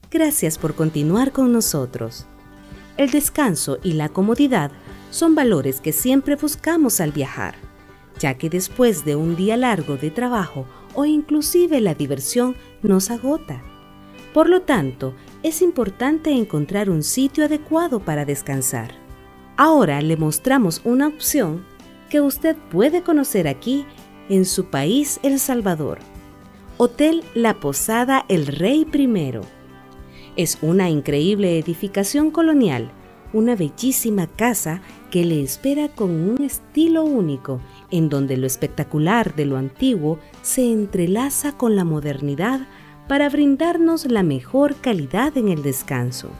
Gracias por continuar con nosotros. El descanso y la comodidad son valores que siempre buscamos al viajar, ya que después de un día largo de trabajo o inclusive la diversión nos agota. Por lo tanto, es importante encontrar un sitio adecuado para descansar. Ahora le mostramos una opción que usted puede conocer aquí en su país, El Salvador. Hotel La Posada El Rey I. Es una increíble edificación colonial, una bellísima casa que le espera con un estilo único, en donde lo espectacular de lo antiguo se entrelaza con la modernidad para brindarnos la mejor calidad en el descanso.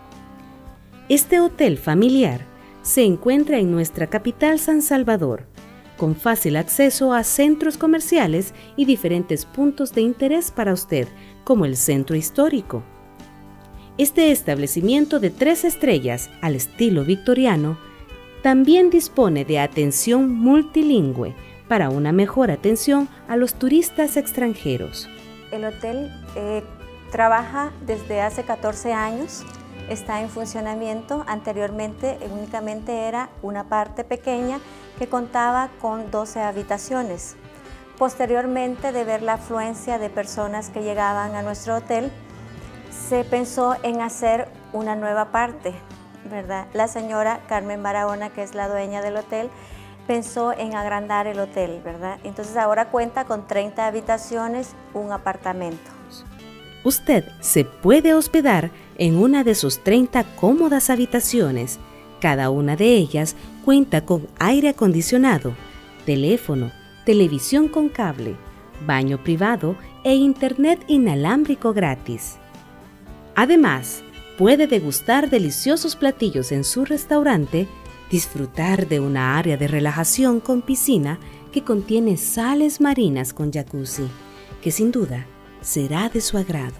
Este hotel familiar se encuentra en nuestra capital San Salvador, con fácil acceso a centros comerciales y diferentes puntos de interés para usted, como el centro histórico. Este establecimiento de 3 estrellas al estilo victoriano también dispone de atención multilingüe para una mejor atención a los turistas extranjeros. El hotel trabaja desde hace 14 años, está en funcionamiento. Anteriormente únicamente era una parte pequeña que contaba con 12 habitaciones. Posteriormente, de ver la afluencia de personas que llegaban a nuestro hotel, se pensó en hacer una nueva parte, ¿verdad? La señora Carmen Barahona, que es la dueña del hotel, pensó en agrandar el hotel, ¿verdad? Entonces ahora cuenta con 30 habitaciones, un apartamento. Usted se puede hospedar en una de sus 30 cómodas habitaciones. Cada una de ellas cuenta con aire acondicionado, teléfono, televisión con cable, baño privado e internet inalámbrico gratis. Además, puede degustar deliciosos platillos en su restaurante, disfrutar de una área de relajación con piscina que contiene sales marinas con jacuzzi, que sin duda será de su agrado.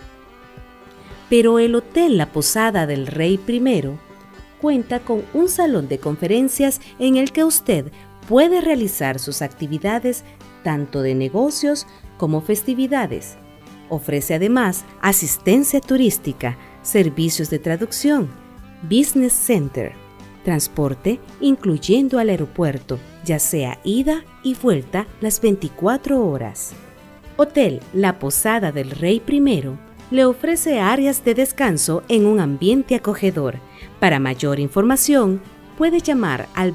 Pero el Hotel La Posada del Rey I cuenta con un salón de conferencias en el que usted puede realizar sus actividades tanto de negocios como festividades. Ofrece además asistencia turística, servicios de traducción, business center, transporte incluyendo al aeropuerto, ya sea ida y vuelta las 24 horas. Hotel La Posada del Rey I le ofrece áreas de descanso en un ambiente acogedor. Para mayor información, puede llamar al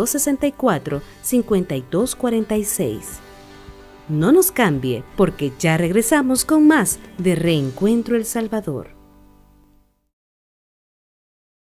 2264-5246. No nos cambie, porque ya regresamos con más de Reencuentro El Salvador.